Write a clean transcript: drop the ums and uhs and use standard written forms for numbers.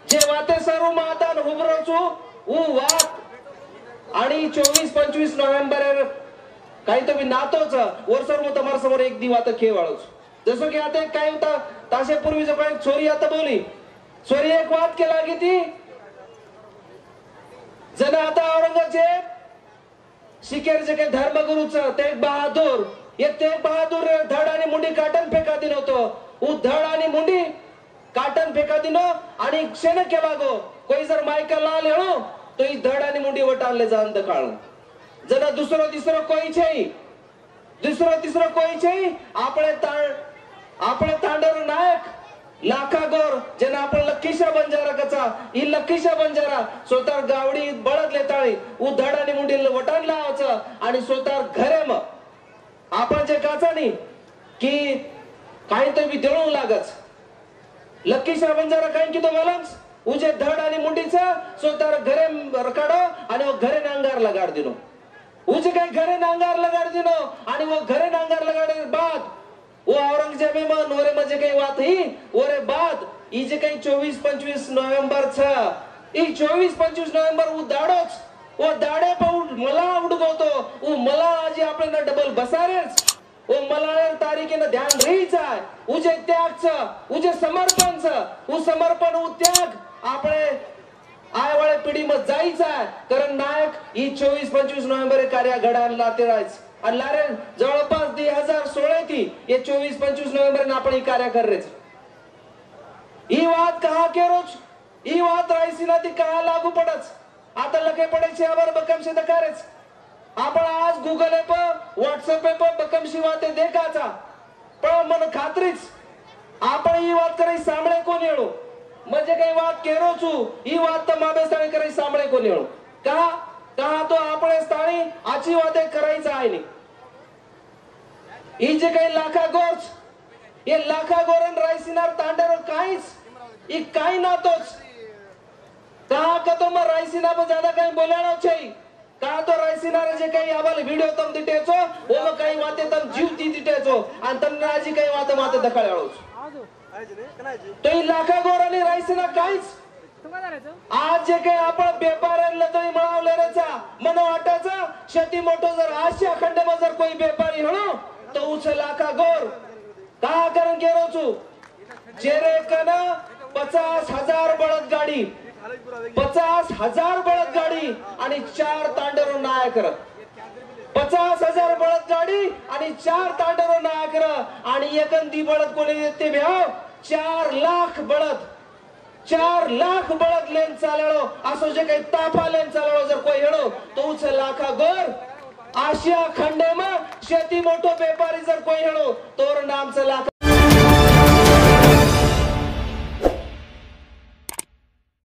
जे वाते सरू मातान हुबरोचू ऊ वात आणि 24-25 नोव्हेंबर काही तुम्ही नातोच वर्षर मग तुम्हाला समोर एक दिवात खेळवाळूच जसं की आता काय होता ताशेपूर्वी जो काही चोरी आता बोली चोरी एक वाद केला की ती जण आता औरंगजेब शिकेरचे काही धर्मगुरुच ते बहादूर ये ते बहादूर धड आणि मुंडी काटन फेका दिन होतो उ धड आणि मुंडी काटन फेका दिन आणि क्षण केला गो कोई जर मायका लाल हेळो तो ही धड आणि मुंडी वटानले जांद काळू जण दुसरो तिसरो कोई छै दुसरो तिसरो कोई छै આપણે તાંડર નાયક લાખા ગોર જેને આપણે લખીશા બંજારા કચા ઈ લખીશા બંજારા સોતાર ગાવડી બળદ લેતાળી उ धडानी मुंडी वटान लावच आणि सोतार घरे म आपण जे काचानी की काही तो बी देळू लागच लखीशा बंजारा काही की तो मलंस उजे धड आणि मुंडीचा सोतार घरे रकाडो आणि घरे नांगार लगाड दिनो उजे काही घरे नांगार लगाड दिनो आणि वो घरे नांगार लगाडे बाद वो औरंगजेब में नोरे मजे काही वात ही ओरे बाद ई जे काही 24-25 नोव्हेंबर छ ई 24-25 नोव्हेंबर उ दाडोच वो दाडे पाऊड मला उडगवतो उ मला आजी आपल्याला डबल बसारेच ओ मला तारीखेने ध्यान रहीच आहे उजे त्यागच उजे समर्पणच उ समर्पण उ त्याग आपले आयवाळे पिढी मध्ये जायचं आहे कारण नायक ई 24-25 नोव्हेंबर कार्य घडायला ते राहायचं आणि लारे जवळपास 2016 थी ये 24-25 नोव्हेंबर आपण ही कार्य कर रहे ही बात कहा के रोज ही बात रायसीना ती कहा लागू पडच आता लगे पडे छे आवर बकमशी दकारेच आपण आज गूगल पे व्हाट्सएप पे बकमशी वाते देखाचा पण मन खात्रीच आपण ही बात कराई सांभळे कोण येळो म्हणजे काही बात केरो छु ही बात तर माबे स्थानी कराई सांभळे कोण येळो का तो आपण स्थानी आची वाते करायचं आहे नाही ही जे काही लाखा गोच ये लाखा गोरन रायसिनार तांडेरो काहीच ई काही नातोच का तो मग रायसिना पण ज्यादा काही बोलाणो छै का तो रायसिनार जे काही आवाल व्हिडिओ तम दिटेचो ओ मग काही वाते तम जीव ती दिटेचो आणि तम राजी काही वाते माते दखाळाळोच तो ही लाखा गोरनी रायसिना काहीच आज जे काही आपण व्यापाऱ्यांना तरी मिळवले रेचा मन वाटाचा शेती मोठो जर आशिया खंडमा जर कोई व्यापारी हणो तो उस लाखा गोर का करण केरो छु जेरे कन 50,000 बळद गाडी 50,000 बळद गाडी आणि 4 तांडरो नायक 50,000 बळद गाडी आणि 4 तांडरो नायक आणि एकंदी बळद कोणी येते भ्याव 4 लाख बळद 4 लाख बळद लेन चाललो असो जे काही ताफा लेन चाललो जर कोई हेळो तो उस लाखा गोर आशिया खंडे में शेती मोठो व्यापारी जर कोई हेळो तोर नाम से लाखा